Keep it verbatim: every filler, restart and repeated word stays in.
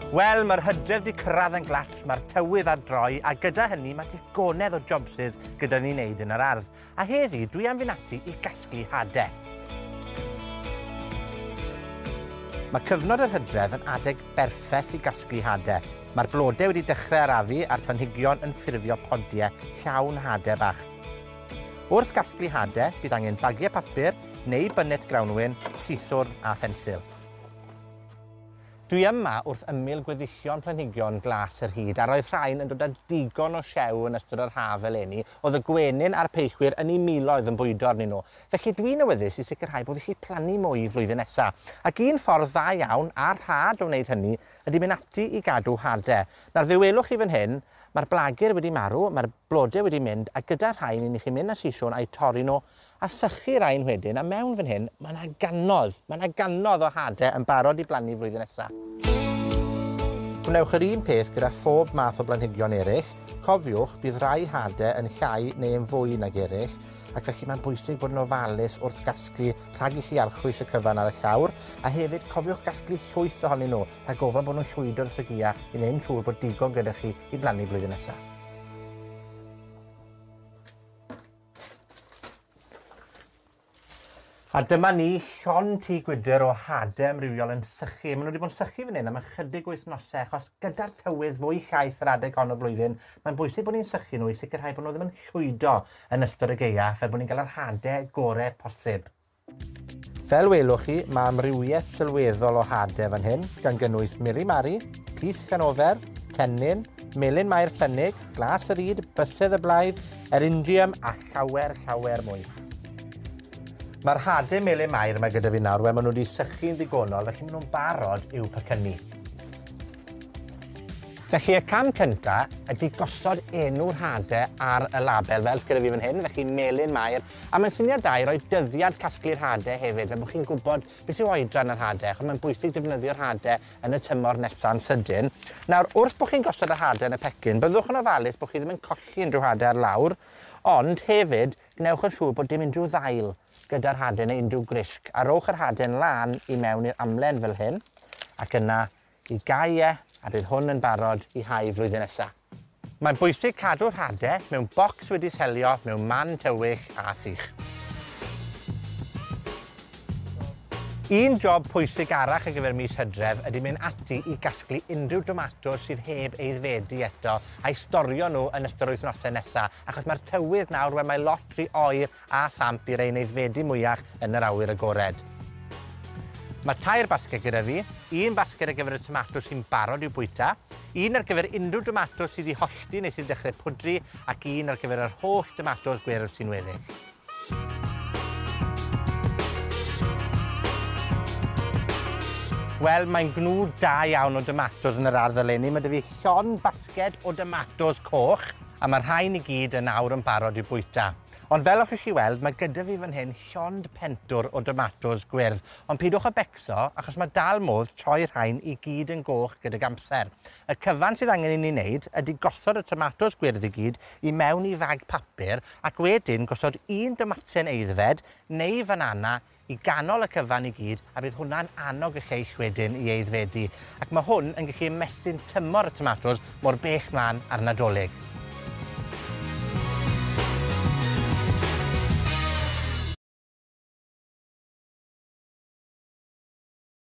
Wel, mae'r Hydref 'di cyrraedd yn glat, mae'r tywydd ar droi, a gyda hynny mae digonedd o jobsydd gyda ni wneud yn yr ardd. A heddi, dwi am fynd ati i gasglu hadau. Mae cyfnod yr Hydref yn adeg berffeth i gasglu hadau. Mae'r blodau wedi dechrau arafu a'r planhigion yn ffurfio podiau llawn hadau bach. Wrth gasglu hadau, bydd angen bagiau papur neu bynnet grawnwyn, siswr a phensil. Dwi yma wrth ymyl gweddillion planhigion glas yr hyd, a roedd rhain yn dod â digon o siew yn ystod yr haf eleni, oedd y gwenyn a'r peillwyr yn ei miloedd yn bwydo arnyn nhw. Felly dwi'n awyddus i sicrhau bod chi plannu mwy flwyddyn nesaf. Ac un ffordd dda iawn a'r rhad o wneud hynny ydy mynd ati i gadw hadau. Nawr fe welwch chi fan hyn, mae'r blagur wedi marw, mae'r blodau wedi mynd, a gyda'r rhain i ni chi mynd â siswrn a'i torri nhw, a sychu rhain wedyn, a mewn fan hyn, mae yna ganodd, mae yna ganodd o hadau yn barod i blannu flwyddyn nesaf. Gwnewch yr un peth gyda phob math o blanhigion eraill. Cofiwch, bydd rai hadau yn llai neu yn fwy nag eraill, ac felly mae'n bwysig bod yn ofalus wrth gasglu rhag i chi archwys y cyfan ar y llawr, a hefyd cofiwch gasglu llwyth ohonyn nhw, rhag ofal bod nhw'n llwyddo'r syglia i wneud yn siŵr bod digon gyda chi i blannu blwyddyn nesaf. A dyma ni llon tŷ gwydr o hadau amrywiol yn sychu. Maen nhw wedi bod yn sychu fan hyn am ychydig wythnosau, achos gyda'r tywydd fwy llaeth yr adeg hon o flwyddyn, mae'n bwysig bod ni'n sychu nhw i sicrhau bod nhw ddim yn llwydo yn ystod y Gaeaf, fel bod ni'n cael yr hadau gorau posib. Fel welwch chi, mae amrywiaeth sylweddol o hadau fan hyn, gan gynnwys miri mari, pys llanofer, cennin, melyn mair ffynnig, glas yr yd, bysedd y blaidd, erindium a llawer, llawer mwy. Mae'r hadau melyn mair yma gyda fi nawr, wel maen nhw wedi sychu'n ddigonol, felly maen nhw'n barod i'w pacynnu. Felly y cam cyntaf ydy gosod enw'r hadau ar y label, fel gyda fi fan hyn, felly melyn mair, a mae'n syniad da i roi dyddiad casglu'r hadau hefyd, fel bod chi'n gwybod beth yw oedran yr hadau, achos mae'n bwysig defnyddio'r hadau yn y tymor nesaf sydyn. Nawr, wrth bod chi'n gosod y hadau yn y pecyn, byddwch yn ofalus bod chi ddim yn colli unrhyw hadau ar lawr, ond hefyd, gnewch yn siŵr bod dim unrhyw ddail gyda'r hadau neu unrhyw grisg, a rowch yr hadau'n lan i mewn i'r amlen fel hyn, ac yna i Gaeaf, a bydd hwn yn barod i hau flwyddyn nesaf. Mae'n bwysig cadw'r hadau mewn bocs wedi selio, mewn man tywych a sych. Un job pwysig arall ar gyfer mis Hydref ydy mynd ati i gasglu unrhyw domatos sydd heb eiddfedu eto a'i storio nhw yn ystod yr wythnosau nesaf, achos mae'r tywydd nawr wedi mae lot rhy oer a thamp i rein eiddfedu mwyach yn yr awyr agored. Mae tair basged gyda fi, un basged ar gyfer y tomatos sy'n barod i'w bwyta, un ar gyfer unrhyw domatos sydd i hollti neu sy'n dechrau pwdri, ac un ar gyfer yr holl domatos gwyrdd sy'n weddill. Wel, mae'n gnwd da iawn o domatos yn yr ardd eleni. Mae 'da fi llon basged o domatos coch, a mae'r rhain i gyd yn nawr yn barod i'w bwyta. Ond fel allwch chi weld, mae gyda fi fan hyn llond pentwr o domatos gwyrdd. Ond pidwch â becso, achos mae dal modd troi'r rhain i gyd yn goch gydag amser. Y cyfan sydd angen i ni wneud ydy gosod y tomatos gwyrdd i gyd i mewn i fag papur, ac wedyn gosod un domaten eiddfed neu fanana i ganol y cyfan i gyd, a bydd hwnna'n annog y lleill wedyn i eiddfedu. Ac mae hwn yn gallu ymestyn tymor y tomatos mor bell mlaen ar Nadolig.